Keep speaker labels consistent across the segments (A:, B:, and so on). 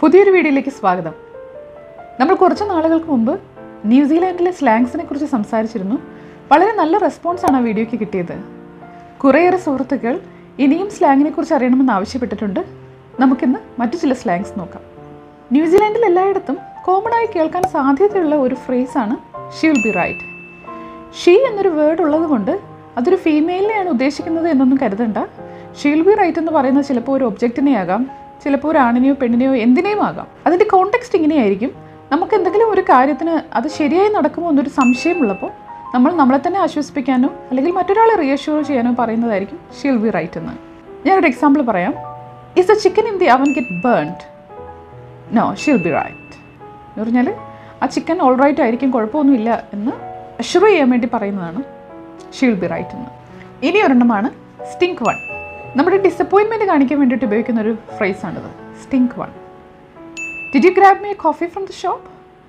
A: പുതിയൊരു വീഡിയോയിലേക്ക് സ്വാഗതം. നമ്മൾ കുറച്ച് നാളുകൾക്ക് മുമ്പ് ന്യൂസിലാൻഡിലെ സ്ലാങ്സിനെ കുറിച്ച് സംസാരിച്ചിരുന്നു. വളരെ നല്ല റെസ്പോൺസാണ് ആ വീഡിയോയ്ക്ക് കിട്ടിയത്. കുറേയേറെ സുഹൃത്തുക്കൾ ഇനിയും സ്ലാങ്ങിനെ കുറിച്ച് അറിയണമെന്ന് ആവശ്യപ്പെട്ടിട്ടുണ്ട്. നമുക്കിന്ന് മറ്റു ചില സ്ലാങ്സ് നോക്കാം. ന്യൂസിലാൻഡിൽ എല്ലായിടത്തും കോമൺ ആയി കേൾക്കാൻ സാധ്യതയുള്ള ഒരു ഫ്രേസാണ് she will be right. She എന്നൊരു വേർഡ് ഉള്ളത് കൊണ്ട് അതൊരു ഫീമെയിലിനെയാണ് ഉദ്ദേശിക്കുന്നത് എന്നൊന്നും കരുതണ്ട. ഷീ വിൽ ബി റൈറ്റ് എന്ന് പറയുന്നത് ചിലപ്പോൾ ഒരു ഒബ്ജക്റ്റിനെ ആകാം, ചിലപ്പോൾ ഒരു ആണിനെയോ പെണ്ണിനെയോ എന്തിനേയും ആകാം. അതിൻ്റെ കോണ്ടെക്സ്റ്റ് ഇങ്ങനെയായിരിക്കും. നമുക്ക് എന്തെങ്കിലും ഒരു കാര്യത്തിന് അത് ശരിയായി നടക്കുമോ എന്നൊരു സംശയമുള്ളപ്പോൾ നമ്മൾ നമ്മളെ തന്നെ ആശ്വസിപ്പിക്കാനോ അല്ലെങ്കിൽ മറ്റൊരാളെ റിയഷ്യൂർ ചെയ്യാനോ പറയുന്നതായിരിക്കും ഷീ വിൽ ബി റൈറ്റ് എന്ന്. ഞാനൊരു എക്സാമ്പിൾ പറയാം. Is the chicken in the oven get burned? No, she will be right എന്ന് പറഞ്ഞാൽ ആ ചിക്കൻ ഓൾ റൈറ്റ് ആയിരിക്കും, കുഴപ്പമൊന്നുമില്ല എന്ന് അഷ്യൂർ ചെയ്യാൻ വേണ്ടി പറയുന്നതാണ് ഷീ വിൽ ബി റൈറ്റ് എന്ന്. ഇനി ഒരെണ്ണമാണ് സ്റ്റിങ്ക് വൺ. നമ്മുടെ ഡിസപ്പോയിൻമെൻറ്റ് കാണിക്കാൻ വേണ്ടിയിട്ട് ഉപയോഗിക്കുന്ന ഒരു ഫ്രേസാണിത്, stink one. Did you grab me a coffee from the shop?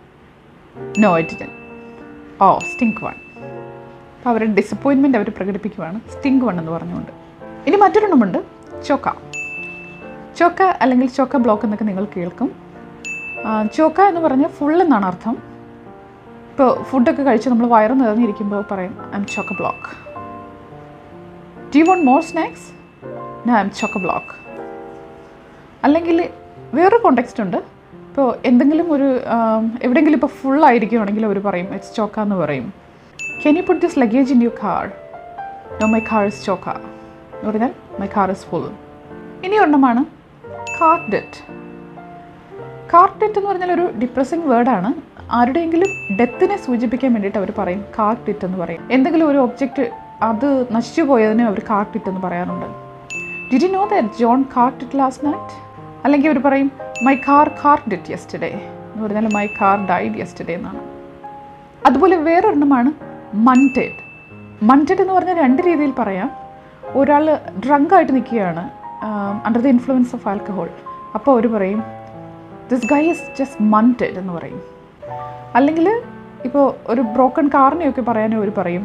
A: No I didn't. Oh, stink one. അപ്പോൾ അവരുടെ ഡിസപ്പോയിൻമെൻറ്റ് അവർ പ്രകടിപ്പിക്കുകയാണ് സ്റ്റിങ്ക് വൺ എന്ന് പറഞ്ഞുകൊണ്ട്. ഇനി മറ്റൊരെണ്ണമുണ്ട് ചോക്ക. ചോക്ക അല്ലെങ്കിൽ ചോക്ക ബ്ലോക്ക് എന്നൊക്കെ നിങ്ങൾ കേൾക്കും. ചോക്ക എന്ന് പറഞ്ഞാൽ ഫുൾ എന്നാണ് അർത്ഥം. ഇപ്പോൾ ഫുഡൊക്കെ കഴിച്ച് നമ്മൾ വയറ് നിറഞ്ഞിരിക്കുമ്പോൾ പറയും I'm chocka block. Do you want more snacks? No, I'm chocka block. അല്ലെങ്കിൽ വേറൊരു കോണ്ടെക്സ്റ്റ് ഉണ്ട്. ഇപ്പോൾ എന്തെങ്കിലും ഒരു എവിടെയെങ്കിലും ഇപ്പോൾ ഫുൾ ആയിരിക്കുകയാണെങ്കിൽ അവർ പറയും ഇറ്റ്സ് ചോക്ക എന്ന് പറയും. Can you put this luggage in your car? No, my car is chocka എന്ന് പറഞ്ഞാൽ മൈ കാർ ഇസ് ഫുൾ. ഇനി ഒരെണ്ണമാണ് കാർട്ട് ഡെറ്റ്. കാർട്ട് ഡെറ്റ് എന്ന് പറഞ്ഞാൽ ഒരു ഡിപ്രസിങ് വേർഡാണ്. ആരുടെയെങ്കിലും ഡെത്തിനെ സൂചിപ്പിക്കാൻ വേണ്ടിയിട്ട് അവർ പറയും കാർട്ട് ഡെറ്റ് എന്ന് പറയും. എന്തെങ്കിലും ഒരു ഒബ്ജക്റ്റ് അത് നശിച്ചു പോയതിനെ അവർ കാർട്ട് ഡെറ്റ് എന്ന് പറയാറുണ്ട്. Did you know that John carked it last night? അല്ലെങ്കിൽ അവർ പറയും my car carked it yesterday എന്ന് പറഞ്ഞാൽ മൈ കാർ ഡൈഡ് യെസ്റ്റർഡേ എന്നാണ്. അതുപോലെ വേറൊരെണ്ണമാണ് മൺറ്റഡ്. മൺറ്റഡ് എന്ന് പറഞ്ഞാൽ രണ്ട് രീതിയിൽ പറയാം. ഒരാൾ ഡ്രങ്കായിട്ട് നിൽക്കുകയാണ്, under the influence of alcohol. അപ്പോൾ അവർ പറയും this guy is just munted എന്ന് പറയും. അല്ലെങ്കിൽ ഇപ്പോൾ ഒരു ബ്രോക്കൺ കാറിനെയൊക്കെ പറയാനും അവർ പറയും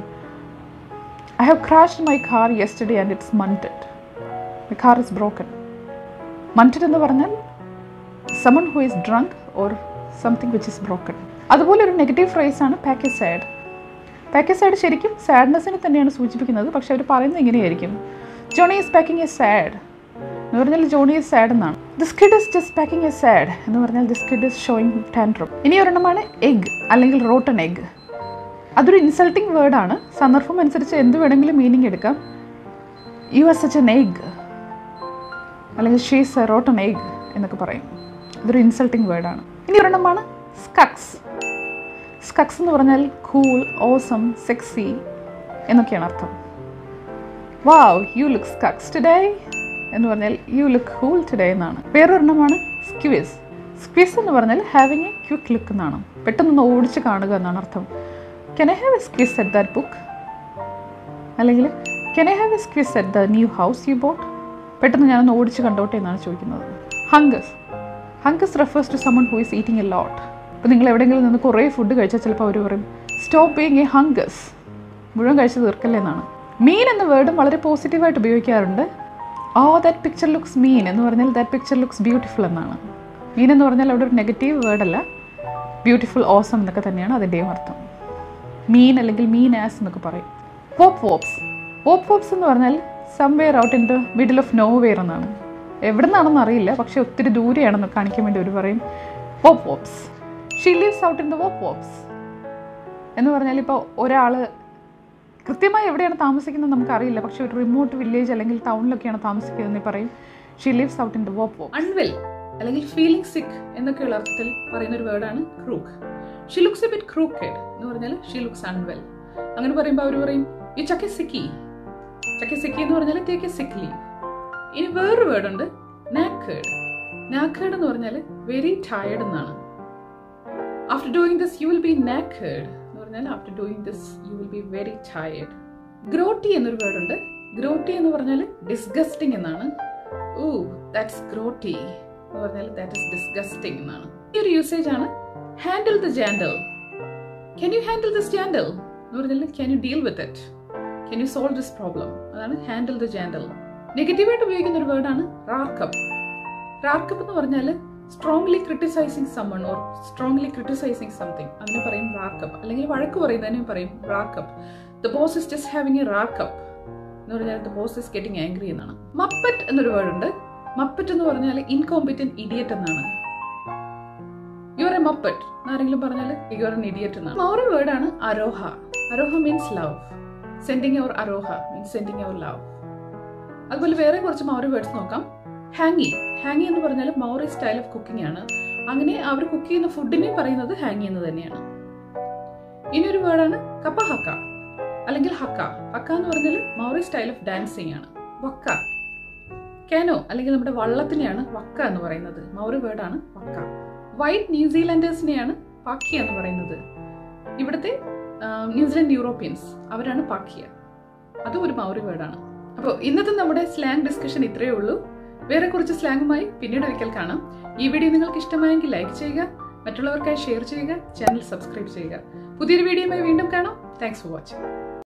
A: I have crashed my car yesterday and it's munted. My car is broken. Munted എന്ന് പറഞ്ഞാൽ someone who is drunk or something which is broken. അതുപോലെ ഒരു നെഗറ്റീവ് ഫ്രേസാണ് pack a sad. Pack a sad ശരിക്കും സാഡ്നെസ്സിനെ തന്നെയാണ് സൂചിപ്പിക്കുന്നത്, പക്ഷെ അവർ പറയുന്നത് ഇങ്ങനെയായിരിക്കും Johnny is packing a sad എന്ന് പറഞ്ഞാൽ ജോണി ഈസ് സാഡ് എന്നാണ്. This kid is just packing a sad എന്ന് പറഞ്ഞാൽ this kid is showing tantrum. ഇനി ഒരെണ്ണമാണ് എഗ് അല്ലെങ്കിൽ റോട്ടൺ എഗ്. അതൊരു ഇൻസൾട്ടിങ് വേർഡാണ്. സന്ദർഭം അനുസരിച്ച് എന്ത് വേണമെങ്കിലും മീനിങ് എടുക്കാം. You are such an egg അല്ലെങ്കിൽ she is a rotten egg എന്നൊക്കെ പറയും. ഇതൊരു ഇൻസൾട്ടിങ് വേർഡാണ്. ഇനി ഒരെണ്ണമാണ് സ്കക്സ്. സ്കക്സ് എന്ന് പറഞ്ഞാൽ കൂൾ, ഓസം, സെക്സി എന്നൊക്കെയാണ് അർത്ഥം. Wow, you look sucks today എന്ന് പറഞ്ഞാൽ യു ലുക്ക് കൂൾ ടുഡേ എന്നാണ്. വേറൊരെണ്ണമാണ് സ്ക്വിസ്. സ്ക്വിസ് എന്ന് പറഞ്ഞാൽ ഹാവിങ് എ ക്വിക്ക് ലുക്ക് എന്നാണ്. പെട്ടെന്ന് ഓടിച്ച് കാണുക എന്നാണ് അർത്ഥം. Can I have a squiz at that book? അല്ലെങ്കിൽ can I have a squiz at the new house you bought? പെട്ടെന്ന് ഞാനൊന്ന് ഓടിച്ച് കണ്ടോട്ടെ എന്നാണ് ചോദിക്കുന്നത്. Hungus. Hungus refers to someone who is eating a lot. ഇപ്പോൾ നിങ്ങൾ എവിടെയെങ്കിലും നിന്ന് കുറേ ഫുഡ് കഴിച്ചാൽ ചിലപ്പോൾ അവർ പറയും സ്റ്റോപ്പ് ബീയിങ് എ ഹങ്കസ്, മുഴുവൻ കഴിച്ച് തീർക്കല്ലേ എന്നാണ്. മീൻ എന്ന വേർഡും വളരെ പോസിറ്റീവായിട്ട് ഉപയോഗിക്കാറുണ്ട്. Oh that picture looks mean എന്ന് പറഞ്ഞാൽ ദാറ്റ് പിക്ചർ ലുക്സ് ബ്യൂട്ടിഫുൾ എന്നാണ്. മീൻ എന്ന് പറഞ്ഞാൽ അവിടെ ഒരു നെഗറ്റീവ് വേർഡല്ല, ബ്യൂട്ടിഫുൾ, ഓസം എന്നൊക്കെ തന്നെയാണ് അതിൻ്റെയും അർത്ഥം. മീൻ അല്ലെങ്കിൽ മീൻ ആസ് എന്നൊക്കെ പറയും. പോപ്പ് വോപ്സ്. പോപ്പ് വോപ്സ് എന്ന് പറഞ്ഞാൽ somewhere out in the middle of nowhere എന്നാണ്. എവിടെ നിന്നാണെന്ന് അറിയില്ല, പക്ഷേ ഒത്തിരി ദൂരെയാണെന്ന് കാണിക്കാൻ വേണ്ടി അവർ പറയും wop wops. She lives out in the wop wops എന്ന് പറഞ്ഞാൽ ഇപ്പോൾ ഒരാൾ കൃത്യമായി എവിടെയാണ് താമസിക്കുന്നത് നമുക്കറിയില്ല, പക്ഷേ ഒരു റിമോട്ട് വില്ലേജ് അല്ലെങ്കിൽ ടൗണിലൊക്കെയാണ് താമസിക്കുന്നതെന്ന് പറയും she lives out in the wop wops. Unwell അല്ലെങ്കിൽ ഫീലിംഗ് സിക്ക് എന്നൊക്കെയുള്ള അർത്ഥത്തിൽ പറയുന്ന ഒരു വേർഡാണ് crook. She looks a bit crooked എന്ന് പറഞ്ഞാൽ ഷീ ലുക്സ് അൺവെൽ. അങ്ങനെ പറയുമ്പോൾ അവർ പറയും you chuck a sickie. Chuck a sickie എന്ന് പറഞ്ഞാൽ ടേക്ക് എ സിക്ക് ലീവ്. ഇനി വേറൊരു വേർഡുണ്ട് നാക്കേഡ്. നാക്കേഡ് എന്ന് പറഞ്ഞാൽ വെരി ടയർഡ് എന്നാണ്. After doing this you will be knackered എന്ന് പറഞ്ഞാൽ after doing this you will be very tired. Grotty എന്നൊരു വേർഡുണ്ട്. ഗ്രോട്ടി എന്ന് പറഞ്ഞാൽ ഡിസ്ഗസ്റ്റിംഗ് എന്നാണ്. ഓ ദാറ്റ്സ് ഗ്രോട്ടി എന്ന് പറഞ്ഞാൽ ദാറ്റ് ഇസ് ഡിസ്ഗസ്റ്റിംഗ് എന്നാണ്. ഈ ഒരു യൂസേജ് ആണ് handle the jandal. Can you handle this jandal എന്ന് പറഞ്ഞാൽ can you deal with it, can you solve this problem, അതാണ് ഹാൻഡിൽ ദ ജാൻഡൽ. നെഗറ്റീവായിട്ട് ഉപയോഗിക്കുന്ന ഒരു വേർഡാണ് റാർക്കപ്പ്. റാർക്കപ്പ് എന്ന് പറഞ്ഞാൽ strongly criticising someone or strongly criticising something അതിനെ പറയും റാക്കപ്പ്, അല്ലെങ്കിൽ വഴക്ക് പറയുന്നതിനും പറയും rark up. The boss is just having a rark up എന്ന് പറഞ്ഞാൽ the boss is getting angry എന്നാണ്. മപ്പറ്റ് എന്നൊരു വേർഡ് ഉണ്ട്. മപ്പറ്റ് എന്ന് പറഞ്ഞാൽ ഇൻകോമ്പിറ്റന്റ് ഇഡിയറ്റ് എന്നാണ്. യു ആർ എ മപ്പറ്റ് എന്നാരെങ്കിലും പറഞ്ഞാൽ യു ആർ എൻ ഇഡിയറ്റ് എന്നാണ്. മൗറി വേർഡാണ് aroha. Aroha means love. Sending your aroha means sending your love. അതുപോലെ വേറെ കുറച്ച് മൗറി വേർഡ്സ് നോക്കാം. ഹാങ്ങി. ഹാങ്ങി എന്ന് പറഞ്ഞാൽ മൗറി സ്റ്റൈൽ ഓഫ് കുക്കിംഗ് ആണ്. അങ്ങനെ അവർ കുക്ക് ചെയ്യുന്ന ഫുഡിനെയും പറയുന്നത് ഹാങ്ങി എന്ന് തന്നെയാണ്. ഇനിയൊരു വേർഡാണ് കപ്പഹക്ക അല്ലെങ്കിൽ ഹക്ക. ഹക്ക എന്ന് പറഞ്ഞാൽ മൗറി സ്റ്റൈൽ ഓഫ് ഡാൻസിങ് ആണ്. വക്ക. കാനോ അല്ലെങ്കിൽ നമ്മുടെ വള്ളത്തിനെയാണ് വക്ക എന്ന് പറയുന്നത്. മൗറി വേർഡാണ് വക്ക. വൈറ്റ് ന്യൂസിലാൻഡേഴ്സിനെയാണ് പാക്കിയ എന്ന് പറയുന്നത്. ഇവിടുത്തെ ന്യൂസിലൻഡ് യൂറോപ്യൻസ് അവരാണ് പാക്കിയ. അതും ഒരു മൗറി വേർഡാണ്. അപ്പോൾ ഇന്നത്തെ നമ്മുടെ സ്ലാങ് ഡിസ്കഷൻ ഇത്രയേ ഉള്ളൂ. വേറെ കുറച്ച് സ്ലാങ്ങുമായി പിന്നീട് ഒരിക്കൽ കാണാം. ഈ വീഡിയോ നിങ്ങൾക്ക് ഇഷ്ടമായെങ്കിൽ ലൈക്ക് ചെയ്യുക, മറ്റുള്ളവർക്കായി ഷെയർ ചെയ്യുക, ചാനൽ സബ്സ്ക്രൈബ് ചെയ്യുക. പുതിയൊരു വീഡിയോയുമായി വീണ്ടും കാണാം. Thanks for watching.